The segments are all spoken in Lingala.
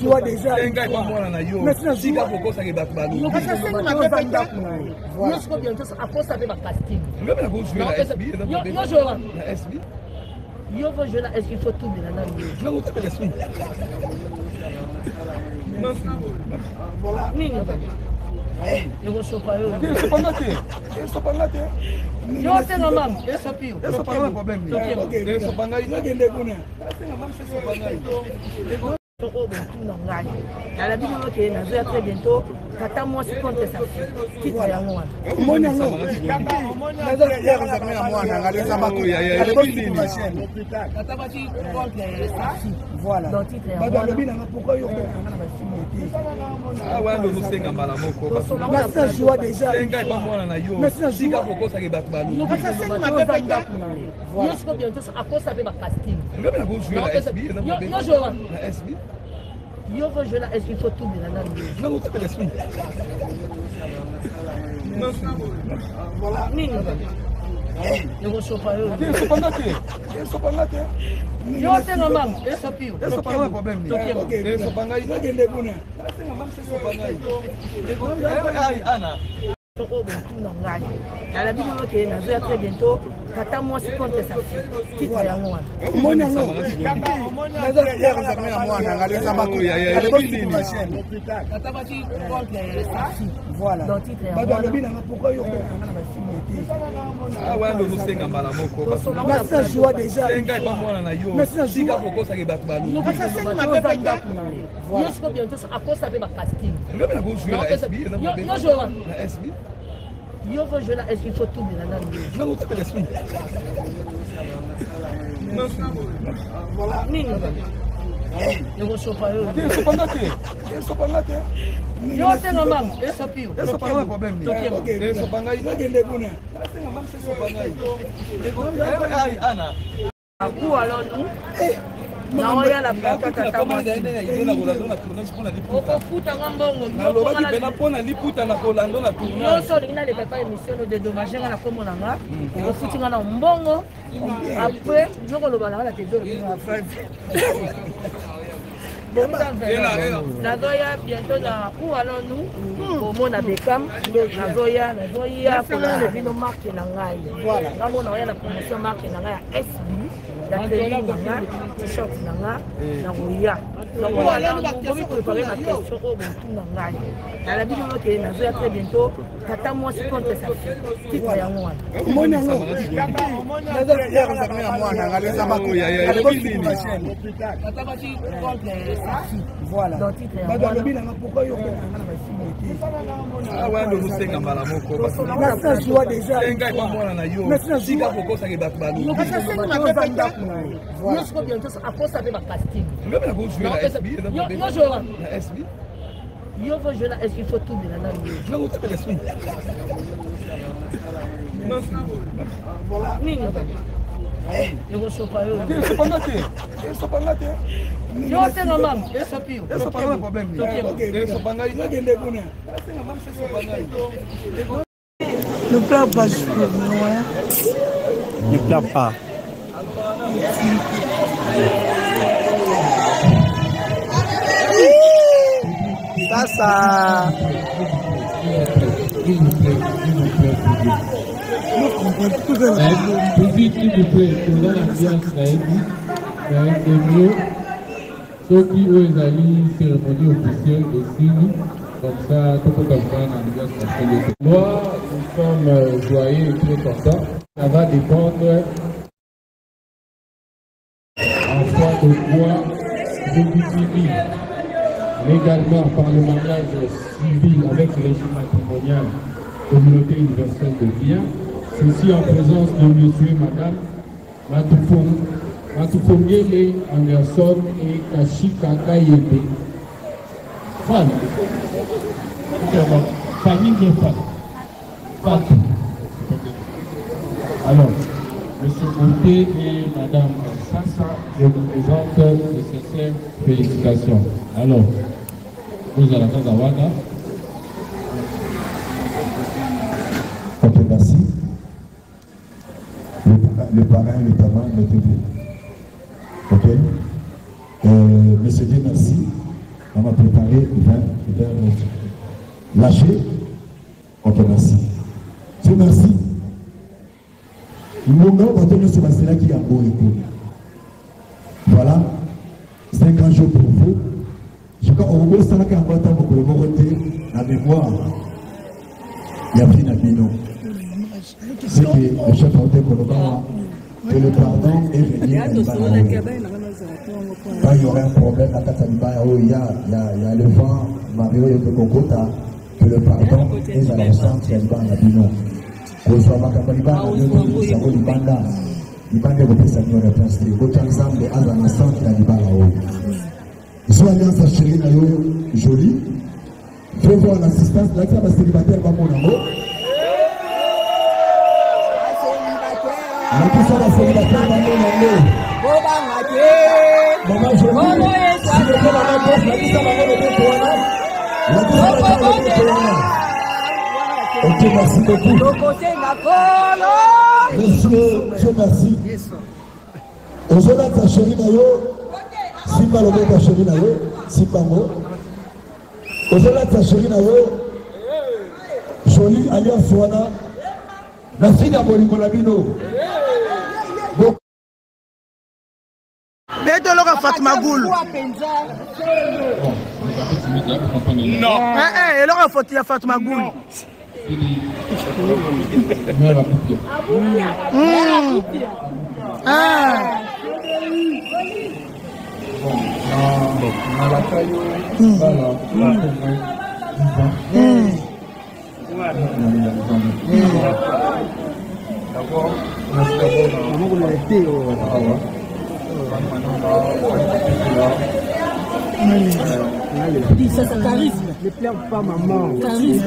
joie déjà. Il faut tout de la vie très bientôt, Tata moi c'est contre sa fille. Voilà. Il faut tout de la vie très bientôt. Tata moi c'est contre sa fille. Voilà. Il faut tout Nazoya bientôt na où allons-nous au monde à Beckham Nazoya pour la vino marque na ngai voilà namo na ya promotion marque na ngai SB la training na t-shirt na ngai na roya donc voilà on va préparer ma question au bon na ngai na la vidéo que Nazoya très bientôt Tata moi c'est contre sa fille qui ya moi mona ngo Nazoya réservé à moi na ngaleza mako ya Tata bati voilà. Pourquoi il faut tout ne pleure pas, ne pleure pas. Ça. Ceux qui eux allaient cérémonie officielle de signe, comme ça, tout le monde. Moi, nous sommes joyeux et très contents. Ça va dépendre en foi de foi de légalement par le mariage civil avec le régime matrimonial, communauté universelle de biens, ceci en présence de monsieur et madame Matufongele Anderson et Kashika Kayebe. Femme. Famille de femmes. Alors, monsieur Monté et madame Sassa, je vous présente de sincères félicitations. Alors, vous allez à Zawada. Ok, merci. Le parrain, notamment, mettez-vous. Ok. Monsieur Dieu, merci. On va préparer 20 minutes. Lâchez, on te remercie. Dieu merci. Mon nom, on te remercie, c'est là qui a beau écoute. Voilà, 50 jours pour vous. Je crois qu'on va s'en aller pour le monter la mémoire. Il y a pris Nabino. C'est que le chef a été pour le moment. Que le pardon est venu à quand il y aurait un problème à Kataniba, il y a le vent, Mario et le Kokota, que le pardon est à l'ensemble de Nabino. Que soit Makabaliba, Nabino, Savo, Libanda, Libanda, le Pessagno, la réponse, les beaux ensemble, à l'ensemble de Nabino là-haut. Ils sont alliés à chérie, jolie. Fais voir l'assistance, là, ça va célibataire, va mon amour. La question de la célibataire dans mon amour. Maman, je dis, si je fais la même chose, la question va me donner pour un an. La question va me donner pour un an. Ok, merci beaucoup. Monsieur, Dieu merci. Aujourd'hui, ta chérie Nayo, si pas le mot ta chérie Nayo, si pas mot. Aujourd'hui, ta chérie Nayo, jolie alliance Wana. La fille d'Aboliko Labino. Mais de l'or Fatma Goul. Non. Et l'or Fatma Goul. Ça, c'est charisme. Ne pleure pas, maman. Charisme.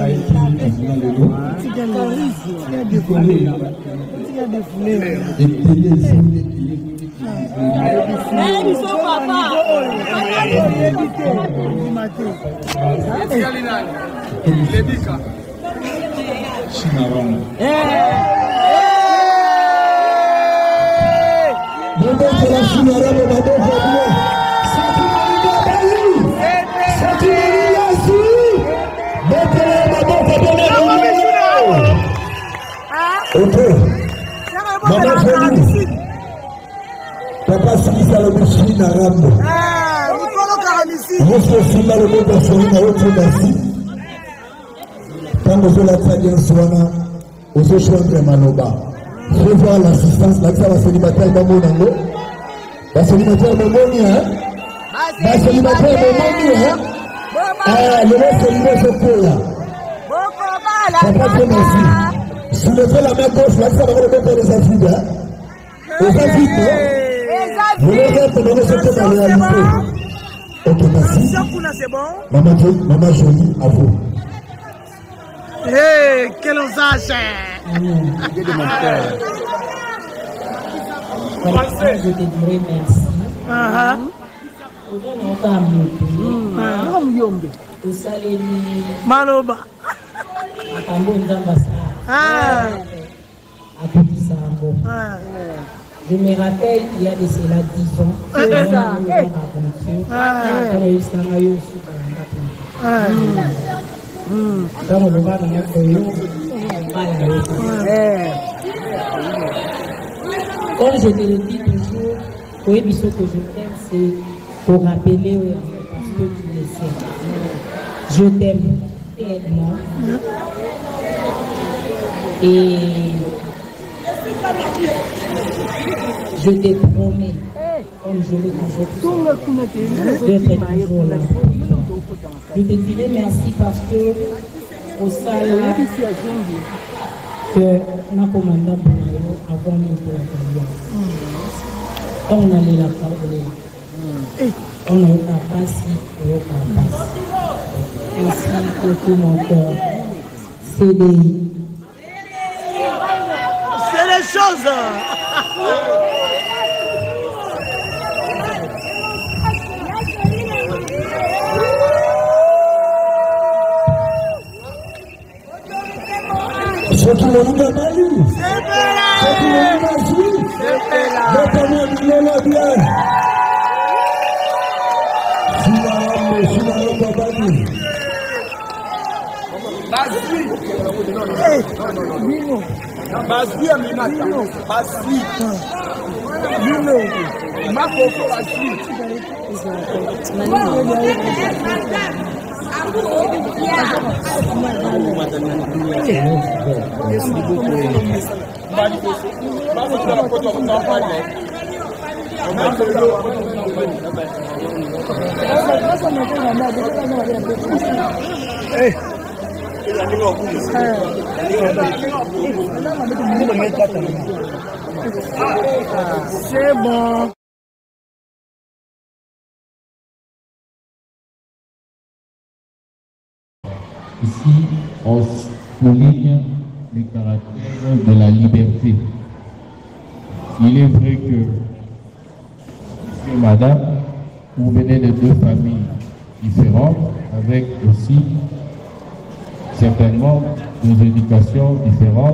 Ok. Maman jolie. Papa Sisa le bouchi n'arabe. Monsieur Sila le mot d'Afrique à autre merci. Quand vous êtes la bien soana, vous êtes choisi Manoba. Je vois l'assistance, là, ça va célibataire dans mon angle. Va célibataire dans mon hein. Va célibataire dans mon hein. Ah, le mot célibataire c'est pour là. Papa Dieu merci. Soulevez la main gauche, là, ça va le mettre les Africains. Hein. Les Africains. Vous les êtes dans cette réalité. Ok, merci. Maman jolie, à vous. Hé, quel osage! Je te dirais merci. Maloba. Je me rappelle, il y a de cela 10 ans. Comme je te le dis toujours, oui, ce que je t'aime, c'est pour rappeler parce que tu le sais. Je t'aime tellement. Et je te promets, comme je l'ai toujours dit, d'être toujours là. Je te dirai merci parce que au salaire que on a commandé pour nous avant nous pour la quand on allait la parler, on a eu la passe et la passe. Ainsi que tout mon cœur, CDI. C'est les choses. Ce qui le monde a malu, ce qui le monde a joué, notamment il est là bien. Si la âme C'est bon. Ici, on souligne le caractère de la liberté. Il est vrai que, monsieur et madame, vous venez de deux familles différentes, avec aussi certainement des éducations différentes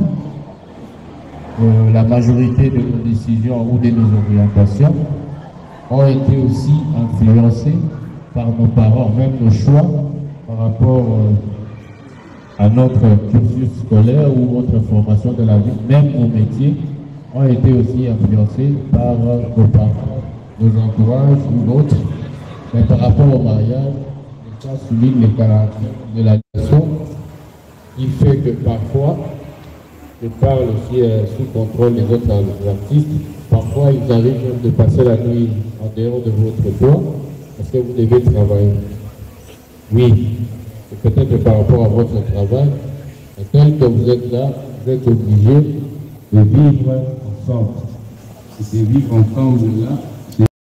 où la majorité de nos décisions ou de nos orientations ont été aussi influencées par nos parents, même nos choix par rapport à notre cursus scolaire ou notre formation de la vie, même nos métiers ont été aussi influencés par nos parents, nos entourages ou d'autres. Mais par rapport au mariage, ça souligne le caractère de la nation qui fait que parfois, je parle aussi sous contrôle des autres artistes, parfois ils arrivent même de passer la nuit en dehors de votre toit parce que vous devez travailler. Oui, et peut-être par rapport à votre travail, et tel que vous êtes là, vous êtes obligé de vivre ensemble. Et de vivre ensemble là,